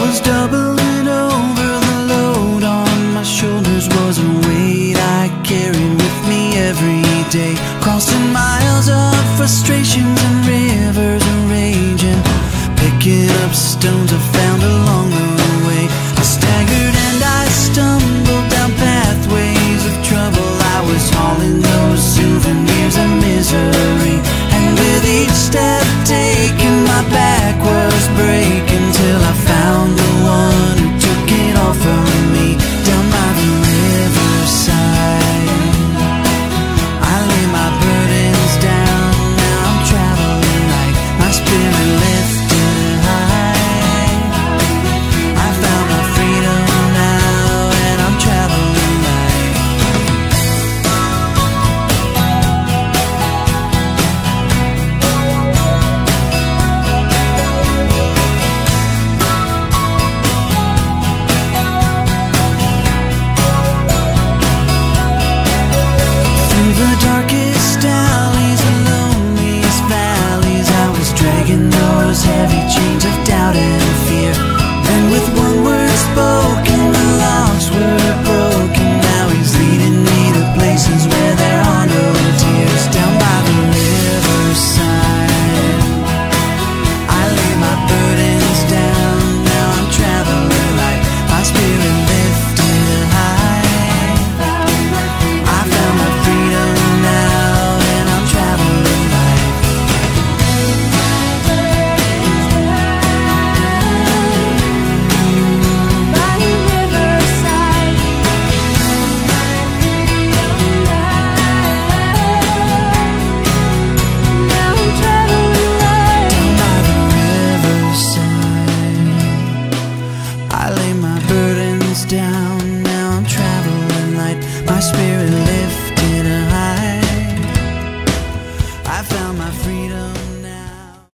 was doubling over. The load on my shoulders was a weight I carried with me every day. Crossing miles of frustrations and rivers of raging, picking up stones I found along the way. I staggered and I stumbled,